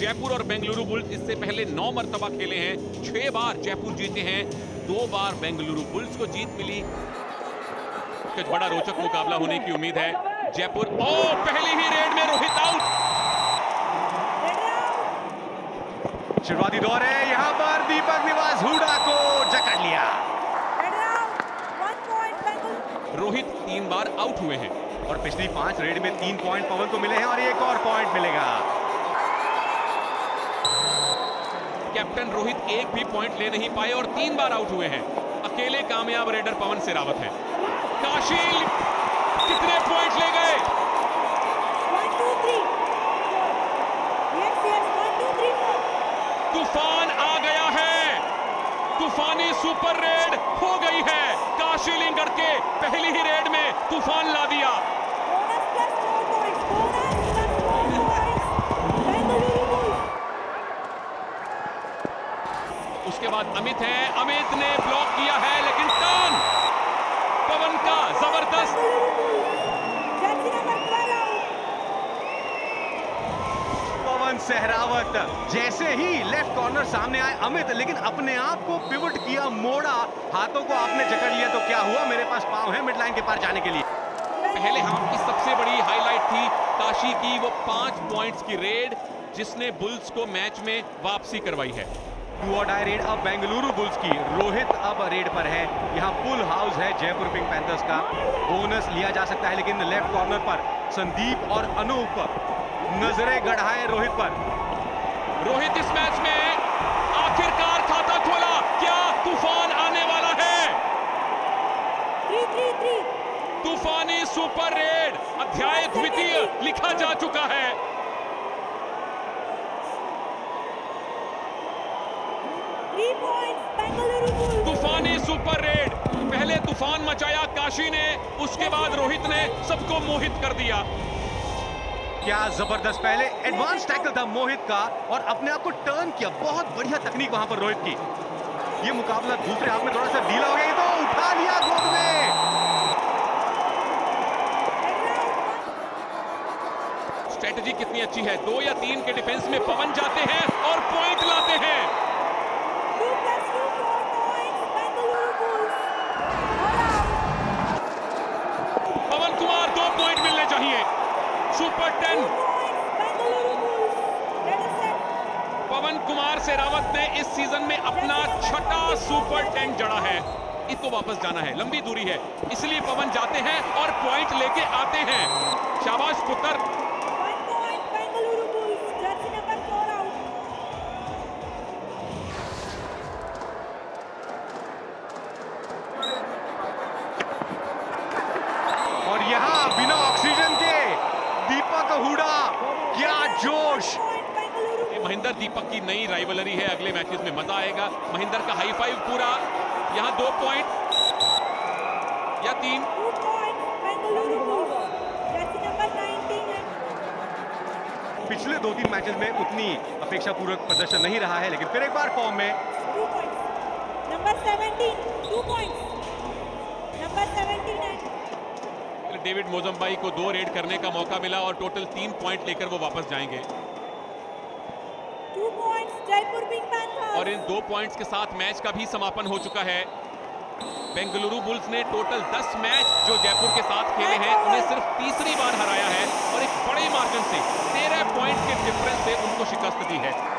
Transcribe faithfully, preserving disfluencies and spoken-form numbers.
जयपुर और बेंगलुरु बुल्स इससे पहले नौ मरतबा खेले हैं, छह बार जयपुर जीते हैं, दो बार बेंगलुरु बुल्स को जीत मिली। कुछ बड़ा रोचक मुकाबला होने की उम्मीद है। जयपुर ओ पहली ही रेड में रोहित आउट। शुरुआती दौर है, यहाँ पर दीपक निवास हुडा को जकड़ लिया। रोहित तीन बार आउट हुए हैं और पिछली पांच रेड में तीन पॉइंट पवन को मिले हैं और एक और पॉइंट मिलेगा। कैप्टन रोहित एक भी पॉइंट ले नहीं पाए और तीन बार आउट हुए हैं। अकेले कामयाब रेडर पवन सेहरावत हैं। काशिल कितने पॉइंट ले गए? तूफान आ गया है, तूफानी सुपर रेड हो गई है। काशिलिंग के पहली ही रेड में तूफान ला दिया। उसके बाद अमित है, अमित ने ब्लॉक किया है लेकिन टर्न पवन का जबरदस्त। पवन सहरावत जैसे ही लेफ्ट कॉर्नर सामने आए अमित, लेकिन अपने आप को पिवट किया, मोड़ा, हाथों को आपने जकड़ लिया तो क्या हुआ, मेरे पास पांव है मिड लाइन के पार जाने के लिए। पहले हाफ की सबसे बड़ी हाईलाइट थी काशी की वो पांच पॉइंट्स की रेड जिसने बुल्स को मैच में वापसी करवाई है। टू और डाई रेड अब बेंगलुरु बुल्स की। रोहित अब रेड पर है, यहाँ फुल हाउस है जयपुर पिंक पैंथर्स का। बोनस लिया जा सकता है लेकिन लेफ्ट कॉर्नर पर संदीप और अनूप नजरें गढ़ाए रोहित पर। रोहित इस मैच में आखिरकार खाता खोला, क्या तूफान आने वाला है? Three, three, three. तूफानी सुपर रेड अध्याय द्वितीय लिखा जा चुका है। तूफानी सुपर रेड, पहले तूफान मचाया काशी ने, उसके बाद रोहित ने सबको मोहित कर दिया। क्या जबरदस्त पहले एडवांस टैकल था मोहित का और अपने आप को टर्न किया, बहुत बढ़िया तकनीक वहां पर रोहित की। ये मुकाबला दूसरे हाथ में थोड़ा सा ढीला हो गया तो उठा लिया गोद में। स्ट्रेटजी कितनी अच्छी है, दो या तीन के डिफेंस में पवन जाते हैं और पॉइंट लाते हैं। पवन कुमार दो पॉइंट मिलने चाहिए। Super ten. पवन कुमार सेहरावत ने इस सीजन में अपना छठा सुपर टेन जड़ा है। इसको वापस जाना है, लंबी दूरी है, इसलिए पवन जाते हैं और पॉइंट लेके आते हैं। शाबाश पुत्र। और यहाँ बिना ऑक्सीजन के दीपक हुडा, क्या जोश। महेंद्र दीपक की नई राइवलरी है, अगले मैचेस में मजा आएगा। महेंद्र का हाई फाइव पूरा, यहाँ दो पॉइंट या तीन। पिछले दो तीन मैचेस में उतनी अपेक्षा पूर्वक प्रदर्शन नहीं रहा है लेकिन फिर एक बार फॉर्म में। Number seventeen, two points. Number seventeen है। डेविड मोजम्बाई को दो रेड करने का मौका मिला और टोटल तीन पॉइंट लेकर वो वापस जाएंगे। Two points Jaipur Pink Panthers. और इन दो पॉइंट्स के साथ मैच का भी समापन हो चुका है। बेंगलुरु बुल्स ने टोटल दस मैच जो जयपुर के साथ खेले हैं उन्हें सिर्फ तीसरी बार हराया है और एक बड़े मार्जिन से तेरह पॉइंट के डिफरेंस से उनको शिकस्त दी है।